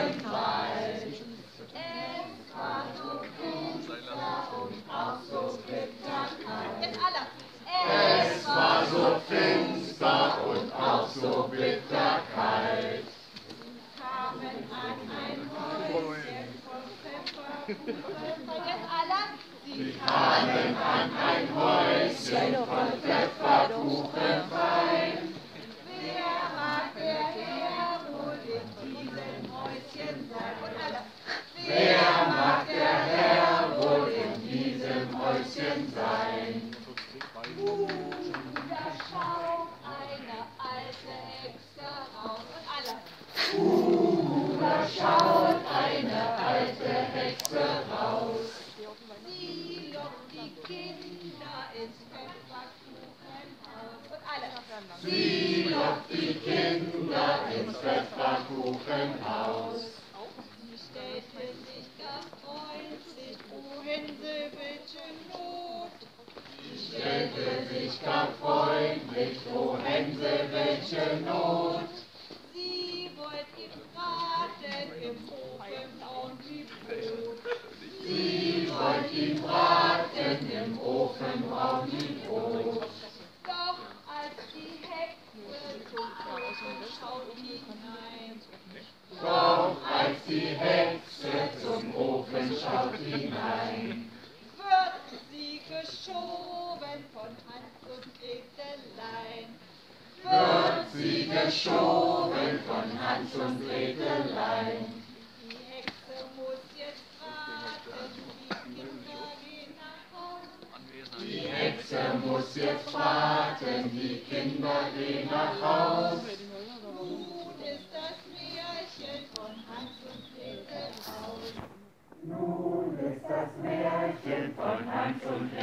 Wald. Es war so finster und auch so bitterkalt. Jetzt alle. Es war so finster und auch so bitterkalt. Sie kamen an ein Häuschen voll Pfefferkuchen. Jetzt alle. Sie kamen an ein Häuschen voll Pfefferkuchen fein. Wer mag der Herr wohl in diesem Häuschen sein? Und alle. Wer mag der Herr wohl in diesem Häuschen sein? Da schaut eine alte Hexe raus. Und alle. Da schaut eine alte Hexe raus. Sie lockt die Kinder ins Pfefferkuchenhaus. Und alle. Sie lockt die Kinder ins Pfefferkuchenhaus. Sie stellte sich gar freundlich, o Hänsel-Welche Not. Sie stellte sich gar freundlich, o Hänsel, welche Not. Sie wollt ihm braten im Ofen braun wie Brot. Sie wollt ihm braten im Ofen braun wie Brot. Doch als die Hexe zum Ofen schaut hinein. Doch als die Hexe zum Ofen schaut hinein, wird sie geschoben von Hans und Gretelein. Wird sie geschoben von Hans und Gretelein. Die Hexe muss jetzt braten, die Kinder gehen nach Haus. Die Hexe muss jetzt braten, die Kinder gehen nach Haus. Nun ist das Märchen von Hans und Gretel aus. Nun ist das Märchen von Hans und Gretel